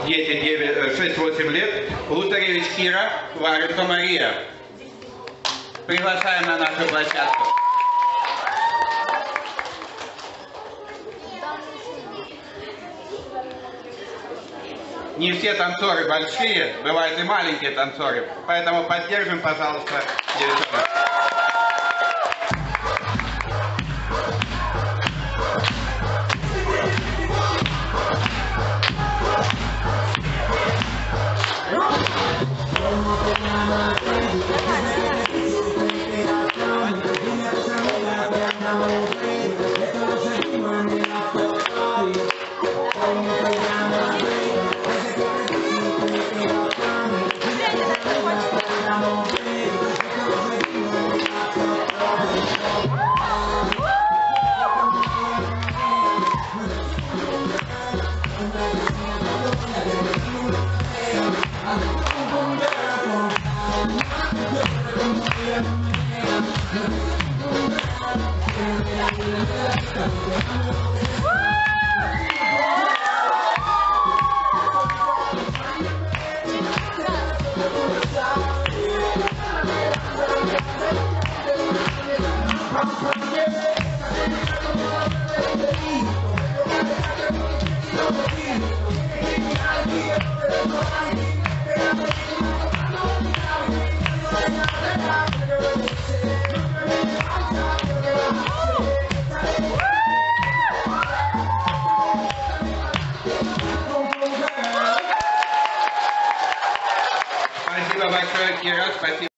дети 6-8 лет. Лутаревич Кира, Варенко Мария. Приглашаем на нашу площадку. Не все танцоры большие, бывают и маленькие танцоры, поэтому поддержим, пожалуйста, девчонок.